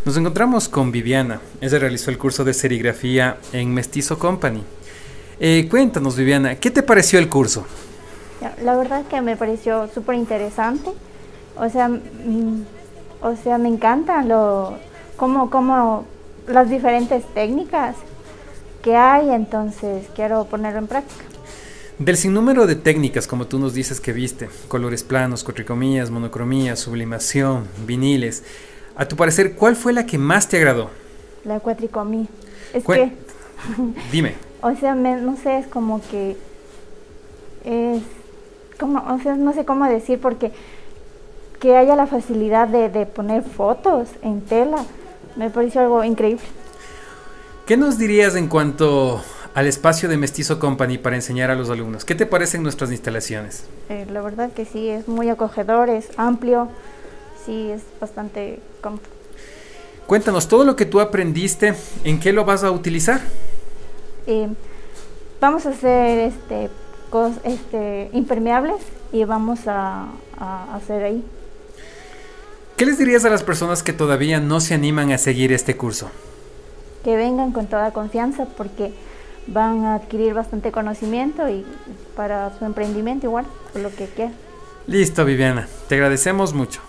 Nos encontramos con Viviana. Ella realizó el curso de serigrafía en Mestizo Company. Cuéntanos, Viviana, ¿qué te pareció el curso? La verdad que me pareció súper interesante. O sea, me encantan como las diferentes técnicas que hay, entonces quiero ponerlo en práctica. Del sinnúmero de técnicas, como tú nos dices que viste, colores planos, cuatricomías, monocromías, sublimación, viniles, a tu parecer, ¿cuál fue la que más te agradó? La cuatricomía. Es Cuen- que, Dime. o sea, no sé, es como que es como, o sea, no sé cómo decir, porque que haya la facilidad de poner fotos en tela, me pareció algo increíble. ¿Qué nos dirías en cuanto al espacio de Mestizo Company para enseñar a los alumnos? ¿Qué te parecen nuestras instalaciones? La verdad que sí, es muy acogedor, es amplio, sí, es bastante cómodo. Cuéntanos, todo lo que tú aprendiste, ¿en qué lo vas a utilizar? Eh, Vamos a hacer impermeables y vamos a hacer ahí. ¿Qué les dirías a las personas que todavía no se animan a seguir este curso? Que vengan con toda confianza porque van a adquirir bastante conocimiento y para su emprendimiento igual, por lo que quieran. Listo, Viviana. Te agradecemos mucho.